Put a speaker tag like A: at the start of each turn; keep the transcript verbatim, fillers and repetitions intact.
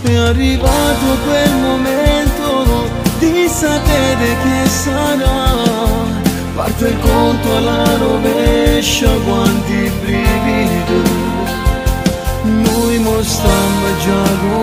A: È arrivato quel momento di sapere che sarà. Parte il conto alla rovescia, quanti brividi. Noi mo stiamo già